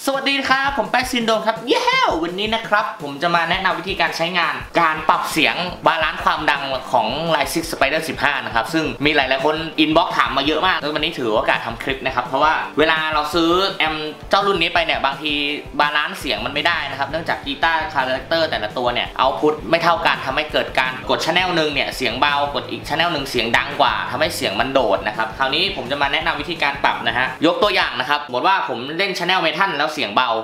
สวัสดีครับผมแป๊กซินโดมครับเย้วันนี้นะครับผมจะมาแนะนำวิธีการใช้งานการปรับเสียงบาลานซ์ความดังของ Line6 Spider 15นะครับซึ่งมีหลายๆคนอินบ็อกซ์ถามมาเยอะมากแล้ววันนี้ถือโอกาสทำคลิปนะครับเพราะว่าเวลาเราซื้อแอมเจ้ารุ่นนี้ไปเนี่ยบางทีบาลานซ์เสียงมันไม่ได้นะครับเนื่องจากกีตาร์คาแรคเตอร์แต่ละตัวเนี่ยเอาพุทไม่เท่ากันทำให้เกิดการกดชแนลหนึ่งเนี่ยเสียงเบากดอีกชแนลหนึ่งเสียงดังกว่าทำให้เสียงมันโดดนะครับคราวนี้ผมจะมาแนะนำวิธีการปรับนะฮะยกตัวอย่างนะครับสมมติว่าผมเล่นชแนลเมทัลแล้วเสียงเบา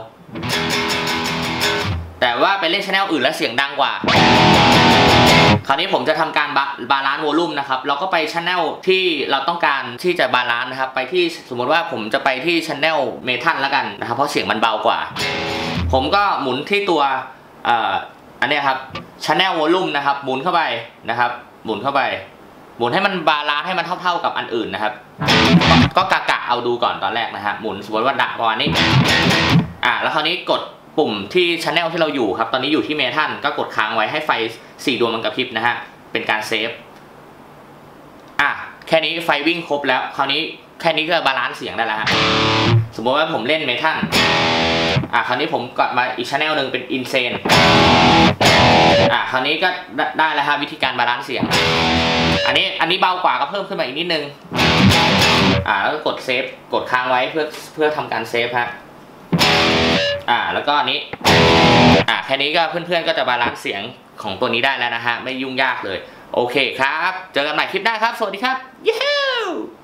แต่ว่าไปเล่นชแนลอื่นแล้วเสียงดังกว่าคราวนี้ผมจะทำการบาลานซ์วอลลุ่มนะครับเราก็ไปชแนลที่เราต้องการที่จะบาลานซ์นะครับไปที่สมมติว่าผมจะไปที่ชแนลเมทัลแล้วกันนะครับเพราะเสียงมันเบากว่าผมก็หมุนที่ตัวอันนี้ครับชแนลวอลลุ่มนะครับหมุนเข้าไปนะครับหมุนเข้าไปหมุนให้มันบาลานซ์ให้มันเท่าๆกับอันอื่นนะครับก็กะเอาดูก่อนตอนแรกนะครับหมุนสมมติว่าดักประมาณนี้แล้วคราวนี้กดปุ่มที่ชแนลที่เราอยู่ครับตอนนี้อยู่ที่เมทัลก็กดค้างไว้ให้ไฟ4ดวงมันกระพริบนะฮะเป็นการเซฟแค่นี้ไฟวิ่งครบแล้วคราวนี้แค่นี้ก็บาลานซ์เสียงได้แล้วฮะสมมติว่าผมเล่นเมทัลคราวนี้ผมกดมาอีกชแนลหนึ่งเป็นอินเซนคราวนี้ก็ได้แล้วครับวิธีการบาลานซ์เสียงอันนี้เบากว่าก็เพิ่มขึ้นมาอีกนิดนึงแล้วก็กดเซฟกดค้างไว้เพื่อทำการเซฟฮะแล้วก็อันนี้แค่นี้ก็เพื่อนๆก็จะบาลานซ์เสียงของตัวนี้ได้แล้วนะฮะไม่ยุ่งยากเลยโอเคครับเจอกันใหม่คลิปหน้าครับสวัสดีครับเย้